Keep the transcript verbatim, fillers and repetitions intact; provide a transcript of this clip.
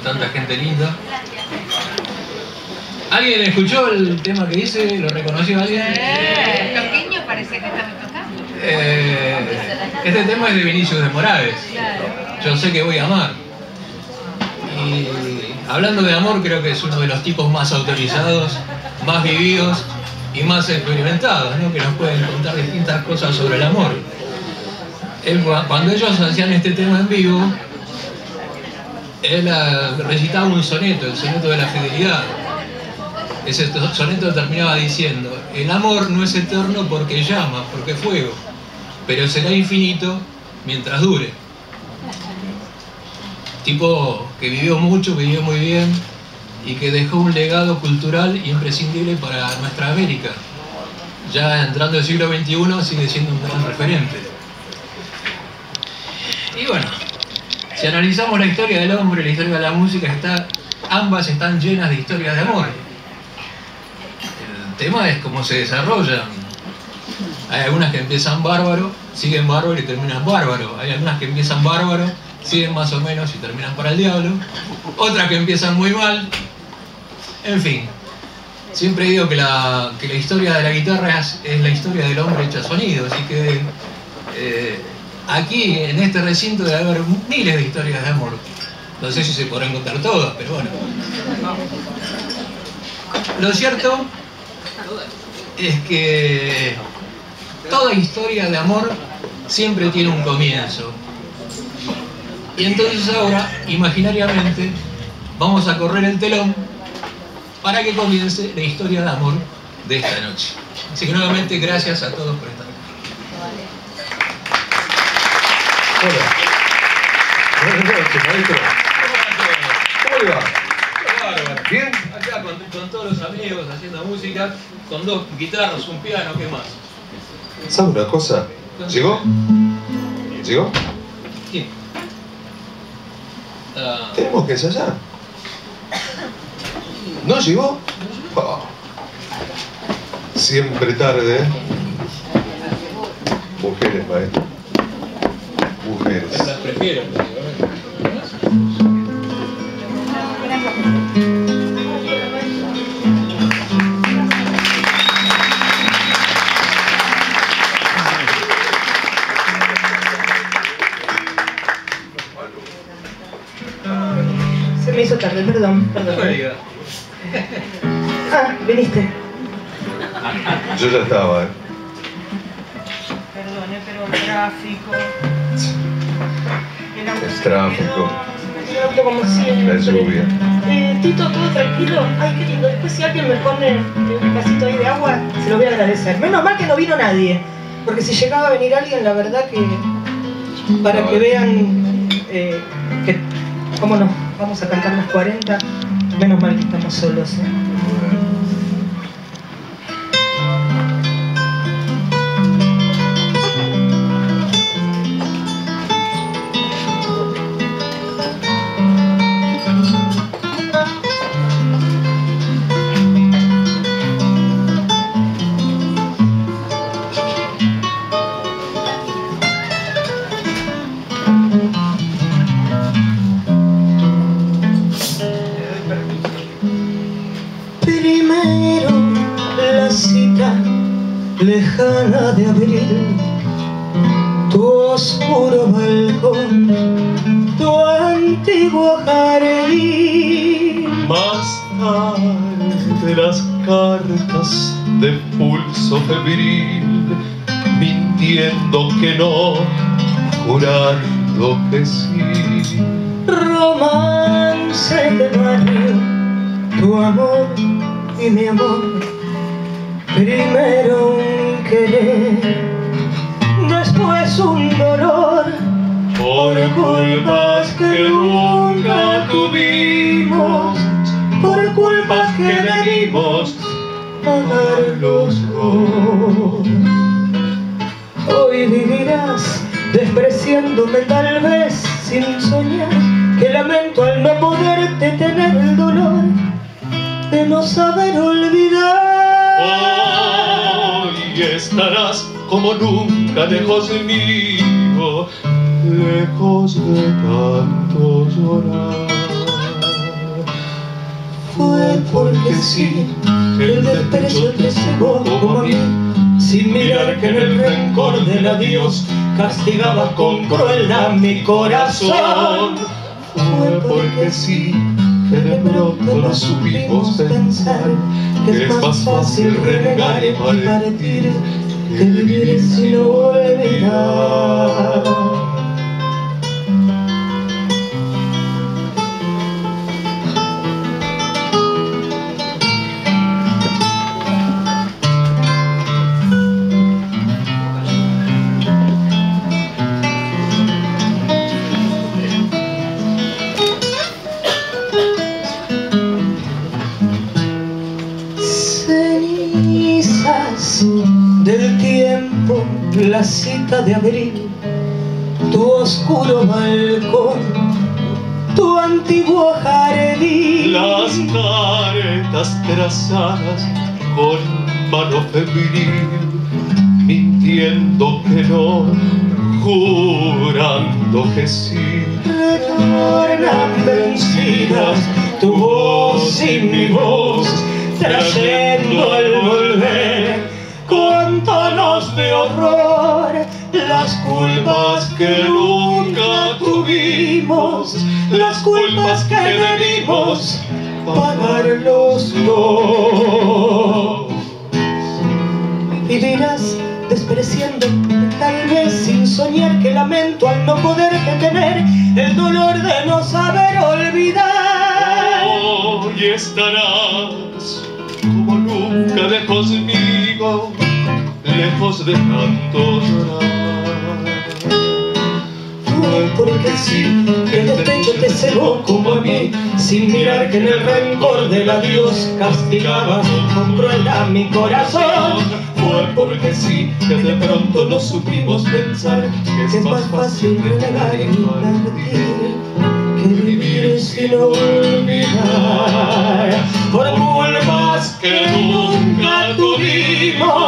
tanta gente linda. ¿Alguien escuchó el tema que hice? ¿Lo reconoció alguien? Eh, Toquiño parece que estaba tocando. Eh, este tema es de Vinicius de Moraes. Yo sé que voy a amar. Y hablando de amor, creo que es uno de los tipos más autorizados, más vividos y más experimentados, ¿no? Que nos pueden contar distintas cosas sobre el amor. Él, cuando ellos hacían este tema en vivo, él uh, recitaba un soneto, el soneto de la fidelidad. Ese soneto terminaba diciendo: el amor no es eterno porque llama, porque es fuego, pero será infinito mientras dure. Tipo que vivió mucho, vivió muy bien y que dejó un legado cultural imprescindible para nuestra América. Ya entrando el siglo veintiuno sigue siendo un gran referente. Y bueno, si analizamos la historia del hombre y la historia de la música, está, ambas están llenas de historias de amor. El tema es cómo se desarrollan. Hay algunas que empiezan bárbaro, siguen bárbaro y terminan bárbaro. Hay algunas que empiezan bárbaro, siguen más o menos y terminan para el diablo. Otras que empiezan muy mal. En fin, siempre digo que la, que la historia de la guitarra es, es la historia del hombre hecha sonido. Así que eh, aquí, en este recinto, debe haber miles de historias de amor. No sé si se podrán contar todas, pero bueno. Lo cierto es que toda historia de amor siempre tiene un comienzo. Y entonces ahora, imaginariamente, vamos a correr el telón para que comience la historia de amor de esta noche. Así que nuevamente, gracias a todos por estar aquí. Hola. Buenas noches, maestro. ¿Cómo le va? Bárbaro. ¿Bien? Acá con, con todos los amigos haciendo música, con dos guitarras, un piano, ¿qué más? ¿Sabe una cosa? ¿Llegó? ¿Llegó? ¿Quién? Uh, Tenemos que ensayar. ¿No llegó? Oh. Siempre tarde, ¿eh? Mujeres, maestro. Mujeres. las prefiero. Se me hizo tarde, perdón, perdón. Ah, viniste. Yo ya estaba, ¿eh? Perdone, pero el tráfico. El tráfico. El auto como siempre. La lluvia. Eh, Tito, ¿todo tranquilo? Ay, qué lindo. Después si alguien me pone un vasito ahí de agua, se lo voy a agradecer. Menos mal que no vino nadie. Porque si llegaba a venir alguien, la verdad que... Para No, que vean eh, que... ¿Cómo no? Vamos a cantar las cuarenta. Menos mal que estamos solos, ¿eh? Lejana de abril, tu oscuro balcón, tu antiguo jardín. Más tarde las cartas de pulso febril, mintiendo que no, jurando que sí. Romance de barrio, tu amor y mi amor. Primero un querer, después un dolor, Por culpas que nunca tuvimos, por culpas que debimos pagar los dos. Hoy vivirás despreciándome tal vez sin soñar, que lamento al no poderte tener el dolor de no saber olvidar. Hoy estarás como nunca lejos mío, lejos de tanto llorar. sí, el desprecio te cegó como a mí, sin mirar que en el rencor del adiós castigaba con crueldad mi corazón. Fue porque sí, que de pronto no supimos pensar que es más fácil renegar y partir que vivir sin olvidar. Cenizas del tiempo, la cita de abril, tu oscuro balcón, tu antiguo jardín, las caretas trazadas con mano febril, mintiendo que no, jurando que sí. Retornan vencidas tu voz y mi voz, trayendo al volver con tonos de horror las culpas que nunca tuvimos, las culpas que debimos pagar los dos. Vivirás despreciando, tal vez sin soñar, que lamento al no poder detener el dolor de no saber olvidar. Hoy estarás como nunca lejos mío, lejos de tanto llorar. Fue porque sí, el despecho te cegó como a mí, sin mirar que en el rencor del adiós castigaba con crueldad mi corazón. Fue porque sí, que de pronto no supimos pensar que es más fácil renegar y partir que vivir sin olvidar. Por culpas que nunca tuvimos,